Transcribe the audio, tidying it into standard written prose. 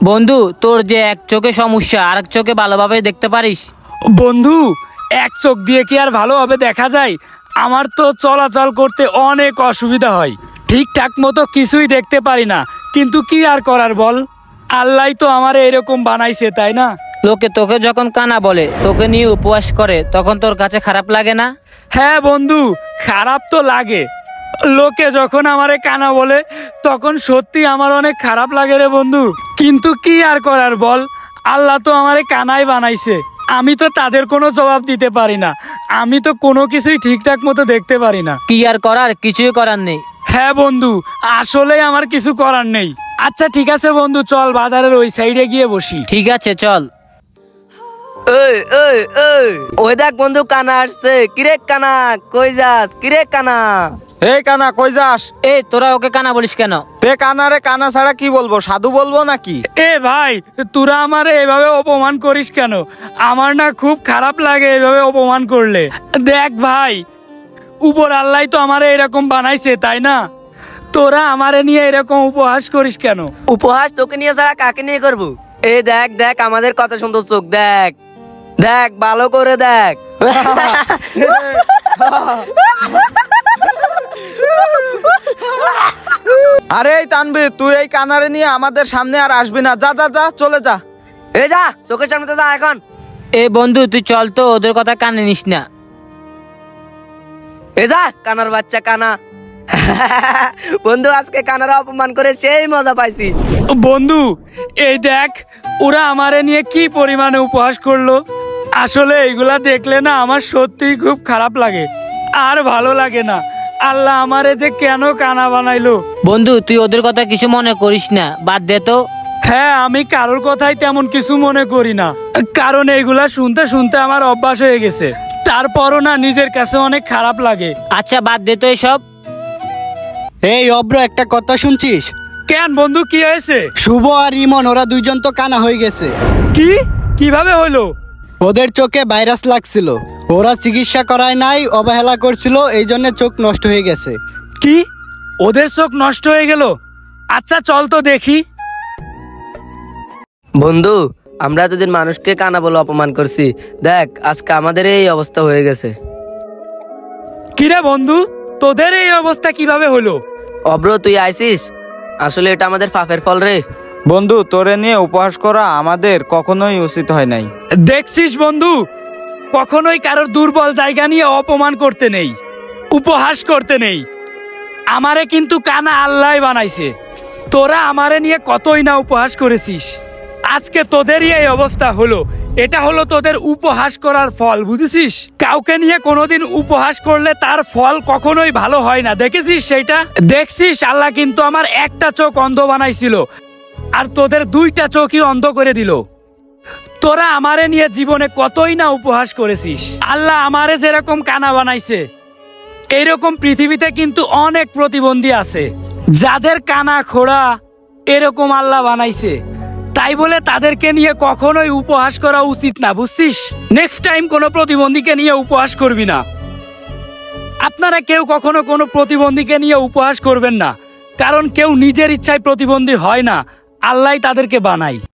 বন্ধু, তোর যে এক চোখে সমস্যা, আরেক চোখে ভালোভাবে দেখতে পারিস? বন্ধু, এক চোখ দিয়ে কি আর ভালোভাবে দেখা যায়? আমার তো চলাচল করতে অনেক অসুবিধা হয়, ঠিকঠাক মতো কিছুই দেখতে পারি না। কিন্তু কি আর করার বল, আল্লাহ তো আমারে এরকম বানাইছে, তাই না? লোকে তোকে যখন কানা বলে, তোকে নিয়ে উপহাস করে, তখন তোর কাছে খারাপ লাগে না? হ্যাঁ বন্ধু, খারাপ তো লাগে। লোকে যখন আমারে কানা বলে তখন সত্যি আমার অনেক খারাপ লাগে রে বন্ধু। কিন্তু কি আর করার বল, আল্লাহ তো আমারে কানাই বানাইছে। আমি তো তাদের কোনো জবাব দিতে পারি না। আমি তো কোনো কিছুই ঠিকঠাক মতো দেখতে পারি না। কি আর করার, কিছুই করার নেই। হ্যাঁ বন্ধু, আসলে আমার কিছু করার নেই। আচ্ছা ঠিক আছে বন্ধু, চল বাজারের ওই সাইডে গিয়ে বসি। ঠিক আছে, চল। ওই ওই ওই ওই দেখ বন্ধু, কানা আসছে। কিরে কানা, কই যাস? কিরে কানা, এই কানা কই যাস? এ তোরা ওকে কানা বলিস কেন? তে কানারে কানা ছাড়া কি বলবো, সাধু বলবো নাকি? এ ভাই, তোরা আমারে এভাবে অপমান করিস কেন? আমার না খুব খারাপ লাগে এভাবে অপমান করলে। দেখ ভাই, উপর আল্লাহ তো আমারে এরকম বানাইছে, তাই না? তোরা আমারে নিয়ে এরকম উপহাস করিস কেন? উপহাস তোকে নিয়ে ছাড়া কাকে নিয়ে করবো? এই দেখ দেখ, আমাদের কত সুন্দর চোখ, দেখ দেখ, ভালো করে দেখ। আরে এই তানবীর, তুই এই কানারে নিয়ে আমাদের সামনে আর আসবি না। যা যা যা, চলে যা। এ যা, চোখের সামনে তো যা এখন। এ বন্ধু, তুই চল তো, ওদের কথা কানে নিস না। এ যা, কানার বাচ্চা কানা। বন্ধু, আজকে কানারা অপমান করে সেই মজা পাইছি। বন্ধু, এই দেখ, ওরা আমারে নিয়ে কি পরিমাণে উপহাস করলো। আসলে এইগুলা দেখলে না আমার সত্যিই খুব খারাপ লাগে, আর ভালো লাগে না। আল্লাহ আমারে যে কেন কানা বানাইলো। বন্ধু, তুই ওদের কথা কিছু মনে করিস না, বাদ দে তো। হ্যাঁ, আমি কারোর কথাই তেমন কিছু মনে করি না, কারণ এইগুলা শুনতে শুনতে আমার অভ্যাস হয়ে গেছে। তারপরও না নিজের কাছে অনেক খারাপ লাগে। আচ্ছা, বাদ দে তো এসব। এই অব্র, একটা কথা শুনছিস? কেন বন্ধু, কি হয়েছে? শুভ আর ইমন, ওরা দুইজন তো কানা হয়ে গেছে। কি? কিভাবে হলো? ওদের চোখে ভাইরাস লাগছিল, ওরা চিকিৎসা করায় নাই, অবহেলা করছিল, এই জন্য চোখ নষ্ট হয়ে গেছে। কি? ওদের চোখ নষ্ট হয়ে গেল? আচ্ছা চল তো দেখি। বন্ধু, আমরা এতদিন মানুষকে কানা বলে অপমান করছি, দেখ আজকে আমাদের এই অবস্থা হয়ে গেছে। কিরে বন্ধু, তোদের এই অবস্থা কিভাবে হলো? অব্র, তুই আইছিস? আসলে এটা আমাদের পাপের ফল রে। বন্ধু, তোরে নিয়ে উপহাস করা আমাদের কখনোই উচিত হয় নাই। দেখছিস বন্ধু, কখনোই কারোর দুর্বল জায়গা নিয়ে অপমান করতে নেই, উপহাস করতে নেই। আমারে কিন্তু কানা আল্লাহ বানাইছে। তোরা আমারে নিয়ে কতই না উপহাস করেছিস, আজকে তোদেরই এই অবস্থা হলো। এটা হলো তোদের উপহাস করার ফল, বুঝেছিস? কাউকে নিয়ে কোনোদিন উপহাস করলে তার ফল কখনোই ভালো হয় না, দেখেছিস সেইটা? দেখছিস, আল্লাহ কিন্তু আমার একটা চোখ অন্ধ বানাইছিল, আর তোদের দুইটা চোখই অন্ধ করে দিল। তোরা আমারে নিয়ে জীবনে কতই না উপহাস করেছিস। আল্লাহ আমারে যেরকম কানা বানাইছে, এইরকম পৃথিবীতে কিন্তু অনেক প্রতিবন্ধী আছে যাদের কানা খোড়া এরকম আল্লাহ বানাইছে। তাই বলে তাদেরকে নিয়ে কখনোই উপহাস করা উচিত না, বুঝছিস? নেক্সট টাইম কোনো প্রতিবন্ধীকে নিয়ে উপহাস করবি না। আপনারা কেউ কখনো কোনো প্রতিবন্ধীকে নিয়ে উপহাস করবেন না, কারণ কেউ নিজের ইচ্ছায় প্রতিবন্ধী হয় না, আল্লাহ তাদেরকে বানায়।